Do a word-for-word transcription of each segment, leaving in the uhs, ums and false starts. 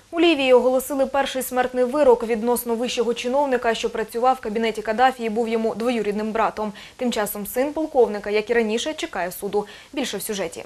У Лівії оголосили перший смертний вирок відносно вищого чиновника, що працював в кабінеті Каддафі і був йому двоюрідним братом. Тим часом син полковника, як і раніше, чекає суду. Більше в сюжеті.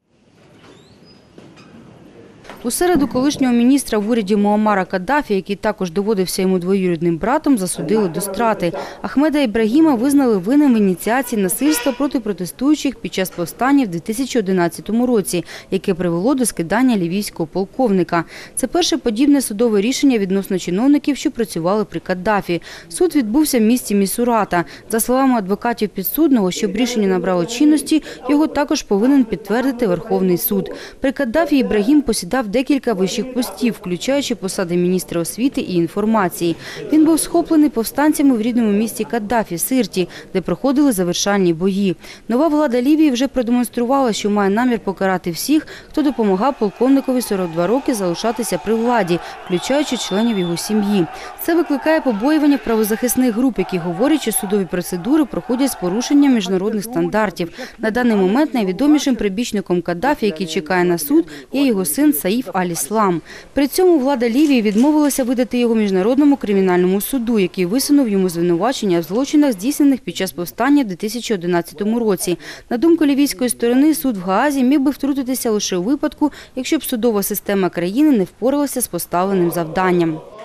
У середу колишнього міністра в уряді Муаммара Каддафі, який також доводився йому двоюрідним братом, засудили до страти. Ахмеда Ібрагіма визнали винним в ініціації насильства проти протестуючих під час повстання в дві тисячі одинадцятому році, яке привело до скидання лівійського полковника. Це перше подібне судове рішення відносно чиновників, що працювали при Каддафі. Суд відбувся в місті Місурата. За словами адвокатів підсудного, щоб рішення набрало чинності, його також повинен підтвердити Верховний суд. При Каддафі Ібрагім посідав декілька вищих постів, включаючи посади міністра освіти і інформації. Він був схоплений повстанцями в рідному місті Каддафі – Сирті, де проходили завершальні бої. Нова влада Лівії вже продемонструвала, що має намір покарати всіх, хто допомагав полковникові сорок два роки залишатися при владі, включаючи членів його сім'ї. Це викликає побоювання правозахисних груп, які говорять, що судові процедури проходять з порушенням міжнародних стандартів. На даний момент найвідомішим прибічником Каддафі, який чекає на суд, є його син Саїф Аль-Іслам. При цьому влада Лівії відмовилася видати його Міжнародному кримінальному суду, який висунув йому звинувачення в злочинах, здійснених під час повстання в дві тисячі одинадцятому році. На думку лівійської сторони, суд в Гаазі міг би втрутитися лише у випадку, якщо б судова система країни не впоралася з поставленим завданням.